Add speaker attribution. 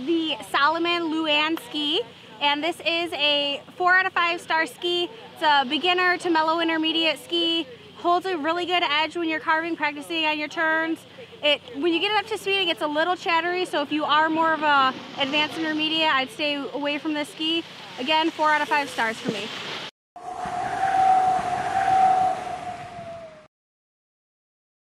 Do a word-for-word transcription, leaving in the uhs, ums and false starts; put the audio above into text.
Speaker 1: the Salomon Luan ski, and this is a four out of five star ski. It's a beginner to mellow intermediate ski. Holds a really good edge when you're carving, practicing on your turns. It, when you get it up to speed, it gets a little chattery, so if you are more of a advanced intermediate, I'd stay away from this ski. Again, four out of five stars for me.